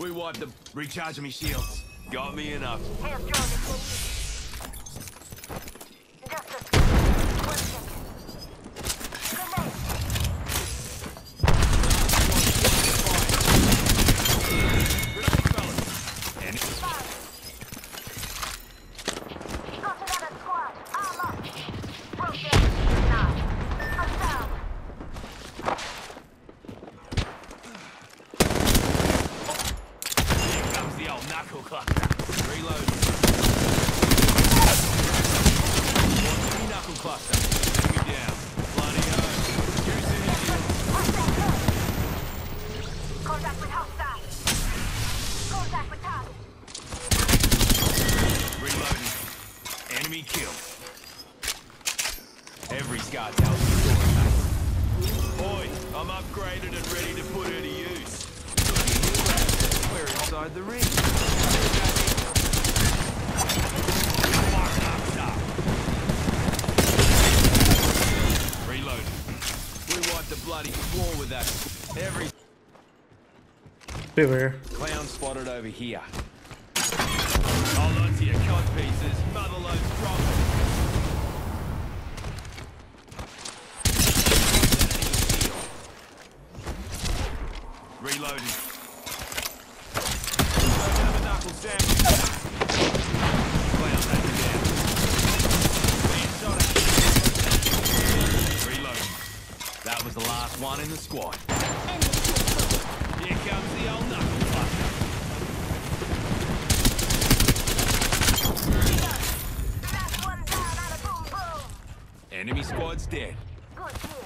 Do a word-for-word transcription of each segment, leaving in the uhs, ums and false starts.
We wiped the recharging me shields. Got me enough. Here's Jordan for you. Just a question. Grenade. Grenade, fellas. And Fire. Got another squad. Arm up. Broke their shield now. I'm down. here comes the old knuckle cluster. Reload. Watch me knuckle cluster. Take me down. Bloody hell. Juice in your shield. What's that gun? Contact with hostile. Contact with target. Reloading. Enemy killed. Every scar tells the story, mate. Boy, I'm upgraded and ready to put her to use. We're inside the ring. Reload. We wiped the bloody floor with that. Every Over here. clown spotted over here. Hold on to your cod pieces. Motherload's dropping. Reloading. Another knuckle sandwich. Clown back down. Being shot at. Reloading. That was the last one in the squad. Here comes the old knuckle cluster. Last one down out of boom boom. Enemy squad's dead. Good kid.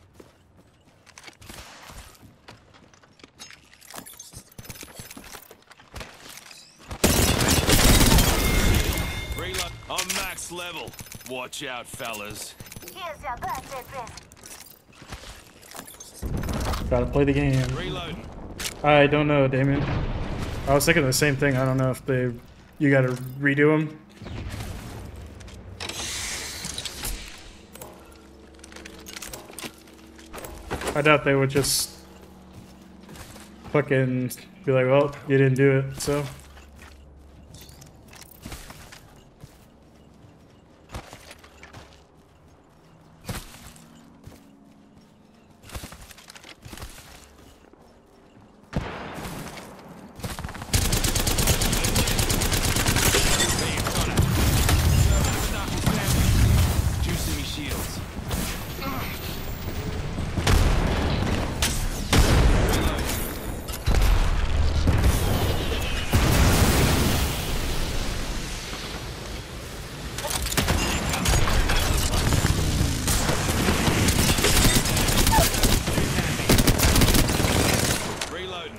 Reload. I'm max level. Watch out, fellas. Here's your birthday present. Gotta play the game. Reloading. I don't know, Damien. I was thinking the same thing. I don't know if they, you gotta redo them. I doubt they would just fucking be like, well, you didn't do it, so. Juicing me shields. Reloading.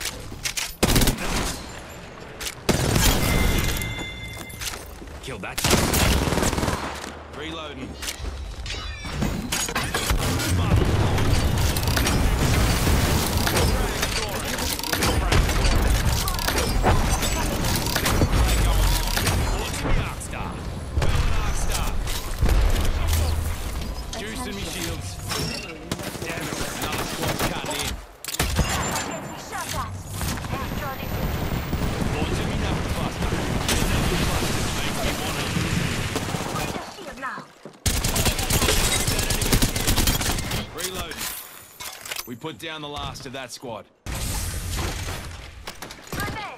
Kill that. Reloading. Juicing me shields. Damn it, another squad's cutting in. Gets me shot at. Here's Jordan. Launching me knuckle cluster. Knuckle cluster makes me wanna Where's your shield now? reload. We put down the last of that squad. Grenade.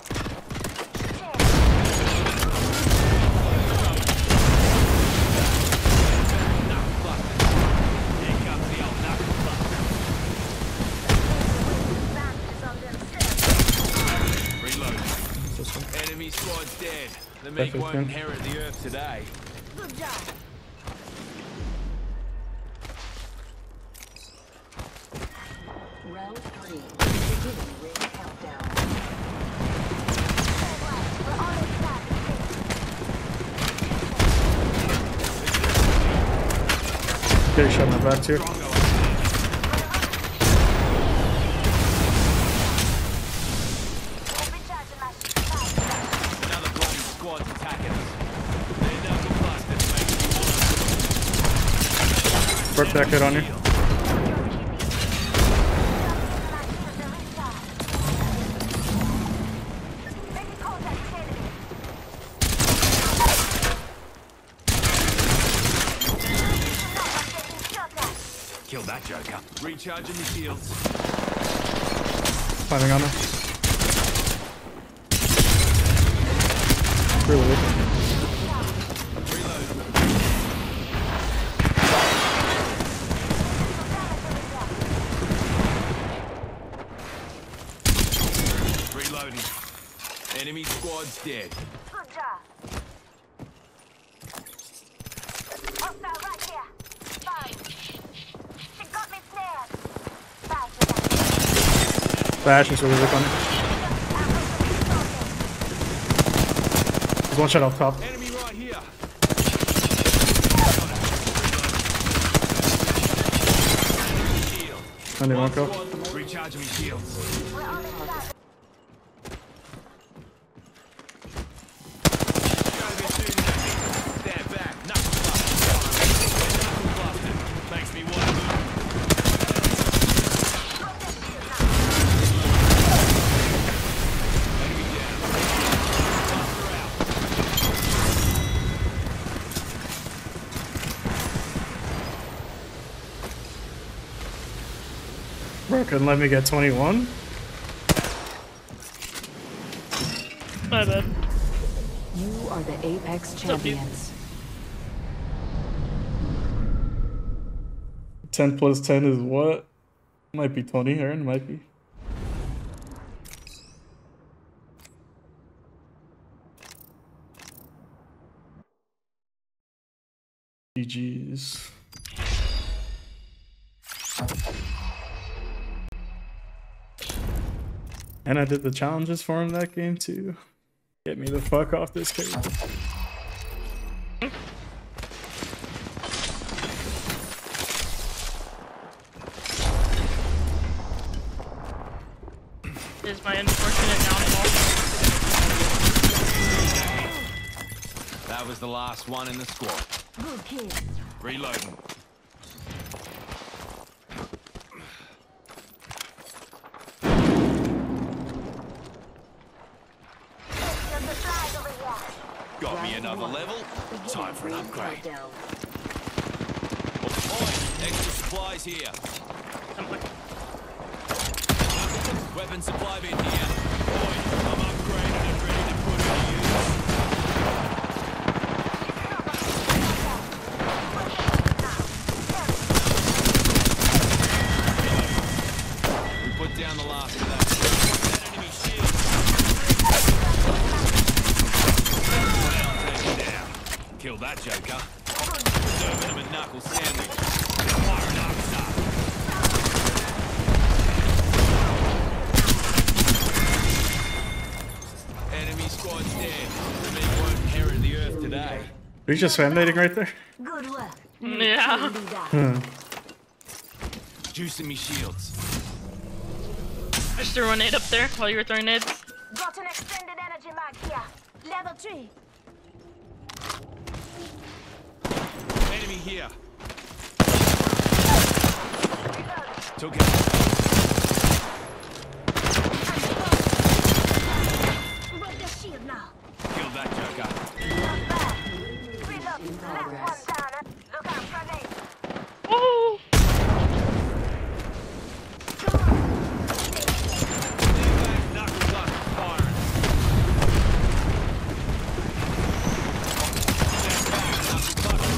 Knuckle cluster. Here comes the old knuckle cluster. Advantage on themselves. Reload. This one. Enemy squad's dead. The meek Perfect, won't then. inherit the earth today. Good job. Round three. Beginning ring countdown. We're all inside the ring. Get a shot in the back too. Drongo. Recharging my shield. Another bloody squad's attacking us. Their knuckle clusters make me wanna Work that good on you. Recharging the shields. Climbing on her. Really? Reloading. Enemy squad's dead. Good job. Hostile right here. Five. She got me snared. Five. Bash is really weak on it. There's one shot off top. Enemy right here. Shield. Only one kill. Squad, recharging me shields. We're on the side. Stand back. Knuckle cluster. Knuckle cluster. Makes me want to move. Enemy down. Cluster out. Bro, couldn't let me get twenty-one. My bad. You are the Apex up, dude? champions. ten plus ten is what? Might be twenty, Aaron. Might be. G G's. And I did the challenges for him that game too. Get me the fuck off this cage. Is my unfortunate downfall. That was the last one in the squad. Good kill. Reloading. There's the flag over here. Got me another level. Time for an upgrade. Countdown. Oi, extra supplies here. Weapon supply bin here. Oi, I'm upgraded and ready to put it to use. We put down the last of that. That enemy shield. Take it down. Kill that joker. Serving him a knuckle sandwich. Fire an officer. Enemy squad's dead. The men won't inherit the earth today. Are you just fan nading right there? Good work. Yeah. Do that. Hmm. Juicing me shields. I just threw a nade up there while you were throwing nades. Got an extended energy mag here. Level three. Enemy here. Reload. Took it. Break the shield now. Killed that joker. Not bad. Reload. Left one down. Look out, grenade. Oh! Knuckle cluster firing. Stand back. Knuckle cluster.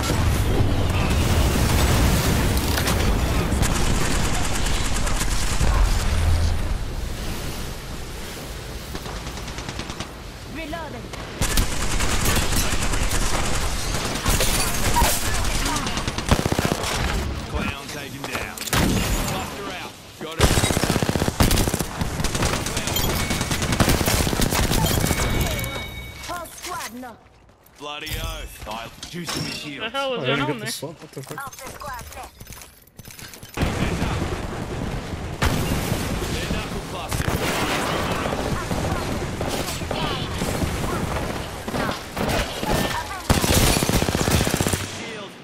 Reloading. Clown taken down. Cluster out. Got it. Whole squad no. Bloody oath. I juicing me What the shields. hell Oh, was I going didn't on get the there? swap. What the fuck? Half the squad left. They're knuckle cluster. Shield.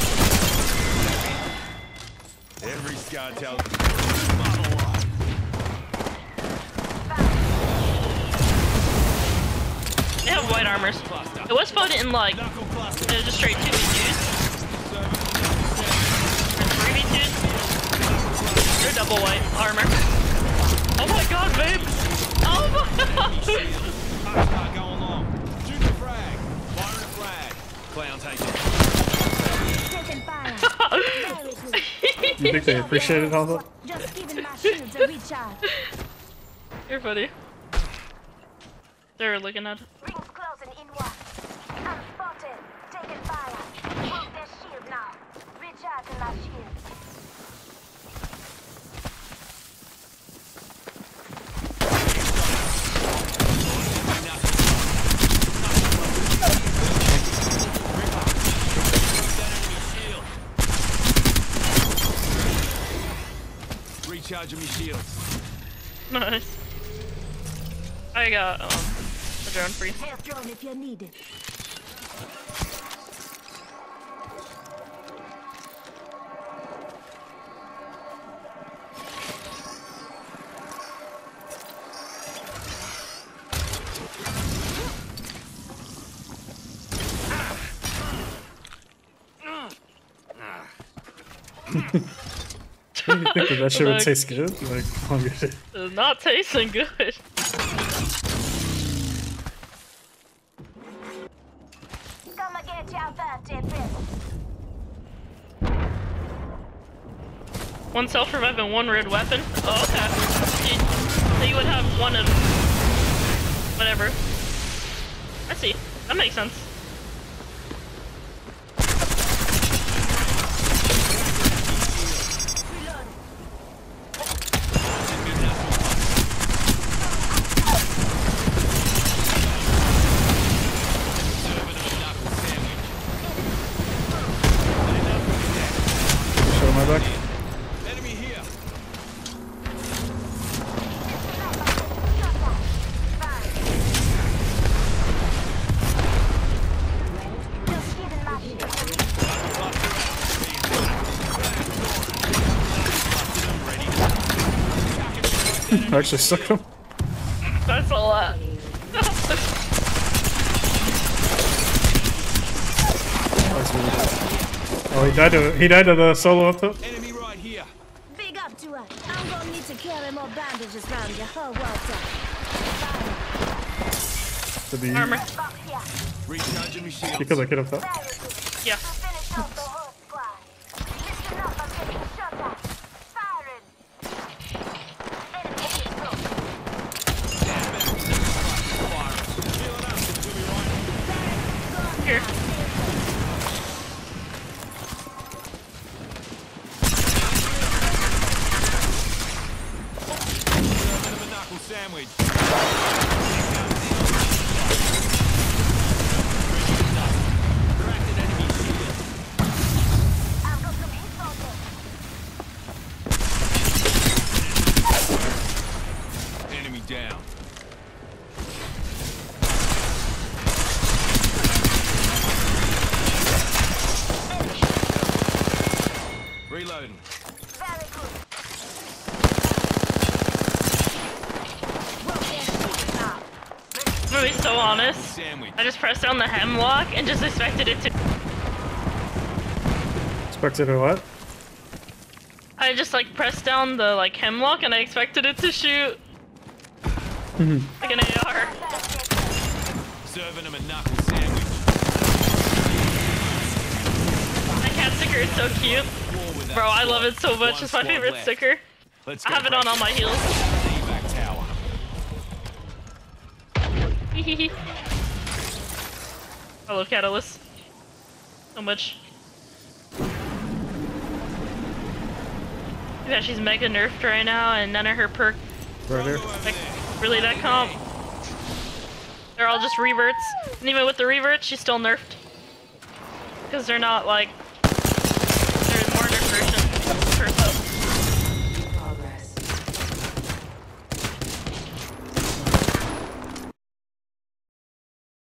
Every scar tells mother one. They have white armors. Cluster. It was put in like, Knuckle cluster. it was just straight two v twos. Or three v twos. double white armor. Oh my god, babe! Oh my god! Start going long. Shoot the frag. Fire the flag. Clown take it. Taking fire. Very good. You think they appreciated all that? Just giving my shields a recharge. You're funny. They're looking at it. Rings closing in one. I'm spotted. Taking fire. Move their shield now. Recharging my shield. Recharging my shields. Nice. I got um a drone free. Health drone if you need it. You think that, that shit would Like- taste good? Like, oh, good. It's not tasting good. Come and get your birthday present. One self revive and one red weapon. Oh, okay. You, so you would have one of whatever. I see. That makes sense. Show my back. Enemy here. Just giving my shield a recharge. I actually stuck him. That's a lot. Oh, he died to he died to the solo up top. Enemy right here. Big up to her. I'm gonna need to carry more bandages around your whole world. To be, Armor. Box here. Recharging my shields. you could like hit up top. Very good. Yeah. To finish off the whole squad. Listen up, I'm getting shot at. Firing. Enemy is close. Healing up. You'll be right. Here. Bit of a knuckle sandwich. Cracked an enemy shield. I've got some hits on them. Enemy down. Reloading. Very good. I'm gonna be so honest. Sandwich. I just pressed down the hemlock and just expected it to. Expected a what? I just like pressed down the like hemlock and I expected it to shoot like an A R. Serving him a knuckle sandwich. My cat sticker is so cute. War with that Bro, I squad. love it so much. One It's my squad favorite left. sticker. Let's I go have it on break all my heels. evac tower. I love Catalyst so much. Yeah, she's mega nerfed right now, and none of her perks Right there. like really that comp. They're all just reverts, and even with the reverts, she's still nerfed because they're not like